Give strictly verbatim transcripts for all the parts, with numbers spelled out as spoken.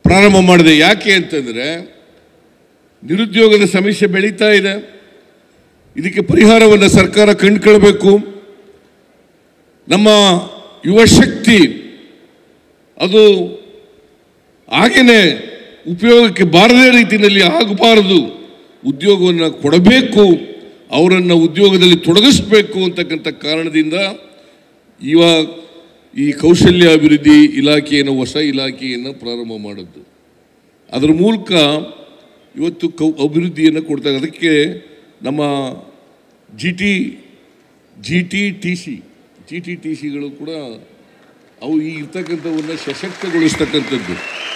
ಪ್ರಾರಂಭ ಮಾಡಿದೆ. ಯಾಕೆ ಅಂತಂದರೆ ನಿರುದ್ಯೋಗದ ಸಮಸ್ಯೆ ಬೆಳೀತಾ ಇದೆ. ಇದಕ್ಕೆ ಪರಿಹಾರವನ್ನು ಸರ್ಕಾರ ಕಂಡುಕೊಳ್ಬೇಕು. ನಮ್ಮ ಯುವ ಶಕ್ತಿ ಅದು ಹಾಗೇನೆ ಉಪಯೋಗಕ್ಕೆ ಬಾರದೇ ರೀತಿಯಲ್ಲಿ ಆಗಬಾರದು. ಉದ್ಯೋಗವನ್ನು ಕೊಡಬೇಕು, ಅವರನ್ನು ಉದ್ಯೋಗದಲ್ಲಿ ತೊಡಗಿಸಬೇಕು ಅಂತಕ್ಕಂಥ ಕಾರಣದಿಂದ ಇವಾಗ ಈ ಕೌಶಲ್ಯ ಅಭಿವೃದ್ಧಿ ಇಲಾಖೆಯನ್ನು ಹೊಸ ಇಲಾಖೆಯನ್ನು ಪ್ರಾರಂಭ ಮಾಡಿದ್ದು. ಅದರ ಮೂಲಕ ಇವತ್ತು ಕೌ ಅಭಿವೃದ್ಧಿಯನ್ನು ಕೊಡ್ತಾರೆ. ಅದಕ್ಕೆ ನಮ್ಮ G T G T T C G T T ಸಿಗಳು ಕೂಡ ಅವು ಈ ಇರ್ತಕ್ಕಂಥವನ್ನು ಸಶಕ್ತಗೊಳಿಸ್ತಕ್ಕಂಥದ್ದು.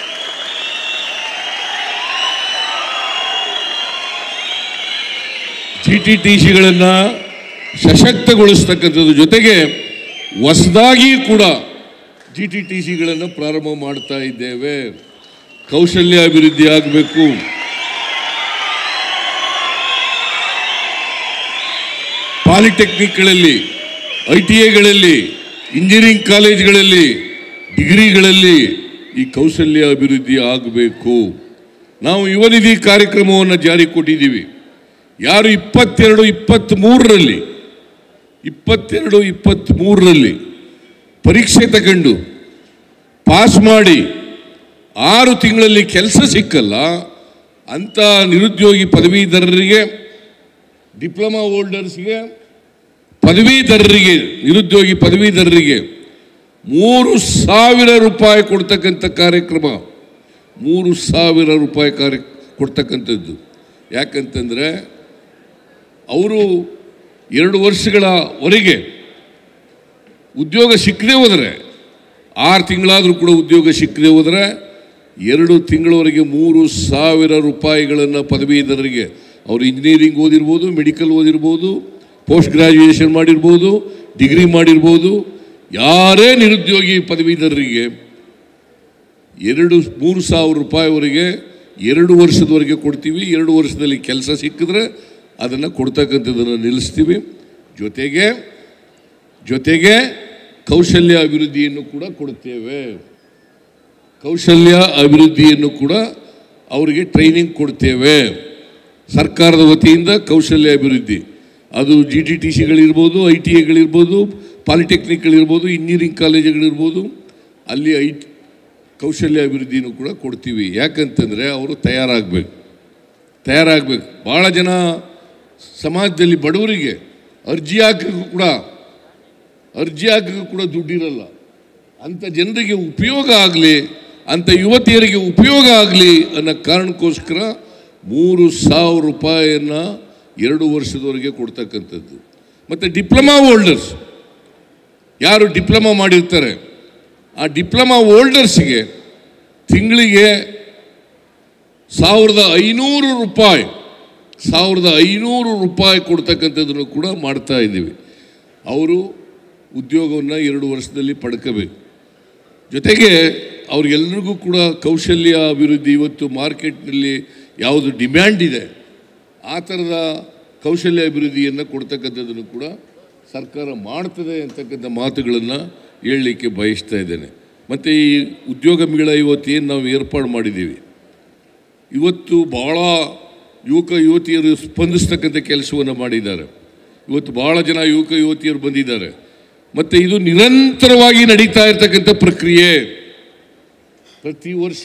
ಜಿ ಟಿ ಟಿ ಸಿಗಳನ್ನು ಸಶಕ್ತಗೊಳಿಸ್ತಕ್ಕಂಥದ್ದು ಜೊತೆಗೆ ಹೊಸದಾಗಿ ಕೂಡ ಜಿ ಟಿ ಟಿ ಸಿಗಳನ್ನು ಪ್ರಾರಂಭ ಮಾಡ್ತಾ ಇದ್ದೇವೆ. ಕೌಶಲ್ಯ ಅಭಿವೃದ್ಧಿ ಆಗಬೇಕು. ಪಾಲಿಟೆಕ್ನಿಕ್ಗಳಲ್ಲಿ, ಐ ಟಿ ಐಗಳಲ್ಲಿ, ಇಂಜಿನಿಯರಿಂಗ್ ಕಾಲೇಜ್ಗಳಲ್ಲಿ, ಡಿಗ್ರಿಗಳಲ್ಲಿ ಈ ಕೌಶಲ್ಯ ಅಭಿವೃದ್ಧಿ ಆಗಬೇಕು. ನಾವು ಯುವ ನಿಧಿ ಕಾರ್ಯಕ್ರಮವನ್ನು ಜಾರಿ ಕೊಟ್ಟಿದ್ದೀವಿ. ಯಾರು ಇಪ್ಪತ್ತೆರಡು ಇಪ್ಪತ್ತ್ಮೂರರಲ್ಲಿ ಇಪ್ಪತ್ತೆರಡು ಇಪ್ಪತ್ತ್ಮೂರರಲ್ಲಿ ಪರೀಕ್ಷೆ ತಗೊಂಡು ಪಾಸ್ ಮಾಡಿ ಆರು ತಿಂಗಳಲ್ಲಿ ಕೆಲಸ ಸಿಕ್ಕಲ್ಲ ಅಂಥ ನಿರುದ್ಯೋಗಿ ಪದವೀಧರರಿಗೆ, ಡಿಪ್ಲೊಮಾ ಹೋಲ್ಡರ್ಸ್ಗೆ, ಪದವೀಧರರಿಗೆ, ನಿರುದ್ಯೋಗಿ ಪದವೀಧರರಿಗೆ ಮೂರು ಸಾವಿರ ರೂಪಾಯಿ ಕೊಡ್ತಕ್ಕಂಥ ಕಾರ್ಯಕ್ರಮ. ಮೂರು ಸಾವಿರ ರೂಪಾಯಿ ಕಾರ್ಯ ಕೊಡ್ತಕ್ಕಂಥದ್ದು. ಯಾಕಂತಂದರೆ ಅವರು ಎರಡು ವರ್ಷಗಳವರೆಗೆ ಉದ್ಯೋಗ ಸಿಕ್ಕದೆ ಹೋದರೆ, ಆರು ತಿಂಗಳಾದರೂ ಕೂಡ ಉದ್ಯೋಗ ಸಿಕ್ಕದೆ ಹೋದರೆ ಎರಡು ತಿಂಗಳವರೆಗೆ ಮೂರು ಸಾವಿರ ರೂಪಾಯಿಗಳನ್ನು ಪದವೀಧರರಿಗೆ, ಅವರು ಇಂಜಿನಿಯರಿಂಗ್ ಓದಿರ್ಬೋದು, ಮೆಡಿಕಲ್ ಓದಿರ್ಬೋದು, ಪೋಸ್ಟ್ ಗ್ರ್ಯಾಜುಯೇಷನ್ ಮಾಡಿರ್ಬೋದು, ಡಿಗ್ರಿ ಮಾಡಿರ್ಬೋದು, ಯಾರೇ ನಿರುದ್ಯೋಗಿ ಪದವೀಧರರಿಗೆ ಎರಡು ಮೂರು ಸಾವಿರ ರೂಪಾಯಿವರೆಗೆ ಎರಡು ವರ್ಷದವರೆಗೆ ಕೊಡ್ತೀವಿ. ಎರಡು ವರ್ಷದಲ್ಲಿ ಕೆಲಸ ಸಿಕ್ಕಿದ್ರೆ ಅದನ್ನು ಕೊಡ್ತಕ್ಕಂಥದ್ದನ್ನು ನಿಲ್ಲಿಸ್ತೀವಿ. ಜೊತೆಗೆ ಜೊತೆಗೆ ಕೌಶಲ್ಯ ಅಭಿವೃದ್ಧಿಯನ್ನು ಕೂಡ ಕೊಡ್ತೇವೆ. ಕೌಶಲ್ಯ ಅಭಿವೃದ್ಧಿಯನ್ನು ಕೂಡ ಅವರಿಗೆ ಟ್ರೈನಿಂಗ್ ಕೊಡ್ತೇವೆ. ಸರ್ಕಾರದ ವತಿಯಿಂದ ಕೌಶಲ್ಯ ಅಭಿವೃದ್ಧಿ, ಅದು ಜಿ ಟಿ ಟಿ ಸಿಗಳಿರ್ಬೋದು, ಐ ಟಿ ಐಗಳಿರ್ಬೋದು, ಪಾಲಿಟೆಕ್ನಿಕ್ಗಳಿರ್ಬೋದು, ಇಂಜಿನಿಯರಿಂಗ್ ಕಾಲೇಜುಗಳಿರ್ಬೋದು, ಅಲ್ಲಿ ಐ ಕೌಶಲ್ಯ ಅಭಿವೃದ್ಧಿನೂ ಕೂಡ ಕೊಡ್ತೀವಿ. ಯಾಕಂತಂದರೆ ಅವರು ತಯಾರಾಗಬೇಕು ತಯಾರಾಗಬೇಕು ಭಾಳ ಜನ ಸಮಾಜದಲ್ಲಿ ಬಡವರಿಗೆ ಅರ್ಜಿ ಹಾಕೋಕ್ಕೂ ಕೂಡ ಅರ್ಜಿ ಹಾಕೋಕ್ಕೂ ಕೂಡ ದುಡ್ಡಿರಲ್ಲ. ಅಂಥ ಜನರಿಗೆ ಉಪಯೋಗ ಆಗಲಿ, ಅಂಥ ಯುವತಿಯರಿಗೆ ಉಪಯೋಗ ಆಗಲಿ ಅನ್ನೋ ಕಾರಣಕ್ಕೋಸ್ಕರ ಮೂರು ಸಾವಿರ ರೂಪಾಯಿಯನ್ನು ಎರಡು ವರ್ಷದವರೆಗೆ ಕೊಡ್ತಕ್ಕಂಥದ್ದು. ಮತ್ತು ಡಿಪ್ಲೊಮಾ ಹೋಲ್ಡರ್ಸ್ ಯಾರು ಡಿಪ್ಲೊಮಾ ಮಾಡಿರ್ತಾರೆ, ಆ ಡಿಪ್ಲೊಮಾ ಹೋಲ್ಡರ್ಸ್ಗೆ ತಿಂಗಳಿಗೆ ಸಾವಿರದ ಐನೂರು ರೂಪಾಯಿ ಸಾವಿರದ ಐನೂರು ರೂಪಾಯಿ ಕೊಡ್ತಕ್ಕಂಥದ್ದನ್ನು ಕೂಡ ಮಾಡ್ತಾ ಇದ್ದೀವಿ. ಅವರು ಉದ್ಯೋಗವನ್ನು ಎರಡು ವರ್ಷದಲ್ಲಿ ಪಡ್ಕೋಬೇಕು. ಜೊತೆಗೆ ಅವ್ರಿಗೆಲ್ಲರಿಗೂ ಕೂಡ ಕೌಶಲ್ಯ ಅಭಿವೃದ್ಧಿ, ಇವತ್ತು ಮಾರ್ಕೆಟ್ನಲ್ಲಿ ಯಾವುದು ಡಿಮ್ಯಾಂಡ್ ಇದೆ ಆ ಥರದ ಕೌಶಲ್ಯ ಅಭಿವೃದ್ಧಿಯನ್ನು ಕೊಡ್ತಕ್ಕಂಥದ್ದನ್ನು ಕೂಡ ಸರ್ಕಾರ ಮಾಡ್ತದೆ ಅಂತಕ್ಕಂಥ ಮಾತುಗಳನ್ನು ಹೇಳಲಿಕ್ಕೆ ಬಯಸ್ತಾ ಇದ್ದೇನೆ. ಮತ್ತು ಈ ಉದ್ಯೋಗ ಮೇಳ ಇವತ್ತು ಏನು ನಾವು ಏರ್ಪಾಡು ಮಾಡಿದ್ದೀವಿ, ಇವತ್ತು ಭಾಳ ಯುವಕ ಯುವತಿಯರು ಸ್ಪಂದಿಸ್ತಕ್ಕಂಥ ಕೆಲಸವನ್ನು ಮಾಡಿದ್ದಾರೆ. ಇವತ್ತು ಭಾಳ ಜನ ಯುವಕ ಯುವತಿಯರು ಬಂದಿದ್ದಾರೆ. ಮತ್ತು ಇದು ನಿರಂತರವಾಗಿ ನಡೀತಾ ಇರ್ತಕ್ಕಂಥ ಪ್ರಕ್ರಿಯೆ. ಪ್ರತಿ ವರ್ಷ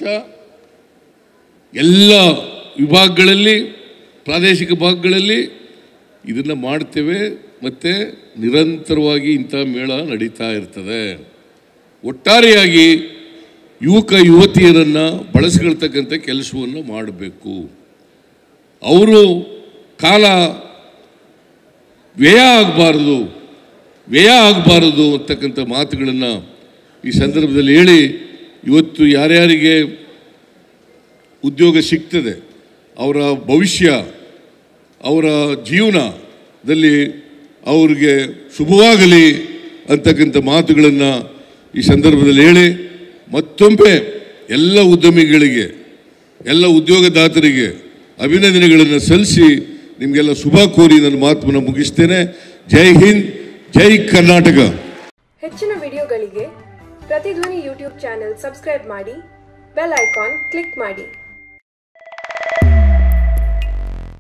ಎಲ್ಲ ವಿಭಾಗಗಳಲ್ಲಿ, ಪ್ರಾದೇಶಿಕ ಭಾಗಗಳಲ್ಲಿ ಇದನ್ನು ಮಾಡ್ತೇವೆ. ಮತ್ತು ನಿರಂತರವಾಗಿ ಇಂಥ ಮೇಳ ನಡೀತಾ ಇರ್ತದೆ. ಒಟ್ಟಾರೆಯಾಗಿ ಯುವಕ ಯುವತಿಯರನ್ನು ಬಳಸ್ಕೊಳ್ತಕ್ಕಂಥ ಕೆಲಸವನ್ನು ಮಾಡಬೇಕು. ಅವರು ಕಾಲ ವ್ಯಯ ಆಗಬಾರ್ದು ವ್ಯಯ ಆಗಬಾರದು ಅಂತಕ್ಕಂಥ ಮಾತುಗಳನ್ನು ಈ ಸಂದರ್ಭದಲ್ಲಿ ಹೇಳಿ, ಇವತ್ತು ಯಾರ್ಯಾರಿಗೆ ಉದ್ಯೋಗ ಸಿಗ್ತದೆ ಅವರ ಭವಿಷ್ಯ, ಅವರ ಜೀವನದಲ್ಲಿ ಅವ್ರಿಗೆ ಶುಭವಾಗಲಿ ಅಂತಕ್ಕಂಥ ಮಾತುಗಳನ್ನು ಈ ಸಂದರ್ಭದಲ್ಲಿ ಹೇಳಿ, ಮತ್ತೊಮ್ಮೆ ಎಲ್ಲ ಉದ್ಯಮಿಗಳಿಗೆ, ಎಲ್ಲ ಉದ್ಯೋಗದಾತರಿಗೆ ಅಭಿನಂದನೆಗಳನ್ನು ಸಲ್ಲಿಸಿ ನಿಮಗೆಲ್ಲ ಶುಭ ಕೋರಿ ನನ್ನ ಮಾತನ್ನು ಮುಗಿಸ್ತೇನೆ. ಜೈ ಹಿಂದ್, ಜೈ ಕರ್ನಾಟಕ. ಹೆಚ್ಚಿನ ವಿಡಿಯೋಗಳಿಗೆ ಪ್ರತಿಧ್ವನಿ ಯೂಟ್ಯೂಬ್ ಚಾನೆಲ್ ಸಬ್ಸ್ಕ್ರೈಬ್ ಮಾಡಿ ಬೆಲ್ ಐಕಾನ್ ಕ್ಲಿಕ್ ಮಾಡಿ.